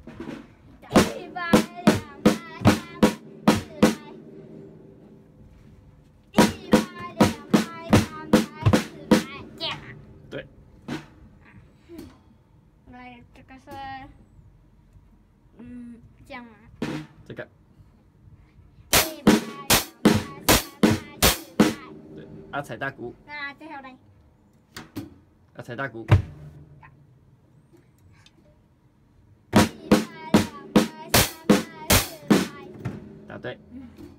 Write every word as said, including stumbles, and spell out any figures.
一百、两百、三百、四百。一百、两百、三百、四百，这样。 对。 来，这个是，嗯，这样吗？ 这个。 一百、两百、三百、四百。 对，啊，踩大鼓。 那最后呢？ 啊，踩大鼓。 一百、两百、三百、四百。 答对。 嗯。